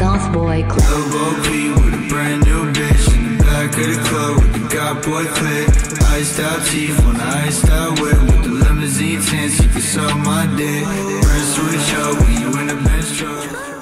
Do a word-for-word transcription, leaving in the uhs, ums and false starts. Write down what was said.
Goth Boy Club. Lil Peep with a brand new bitch in the back of the club with the God Boy clip. Iced out teeth on the iced out whip with the limousine tints. You can suck my dick. Press switch up when you in the Benz truck.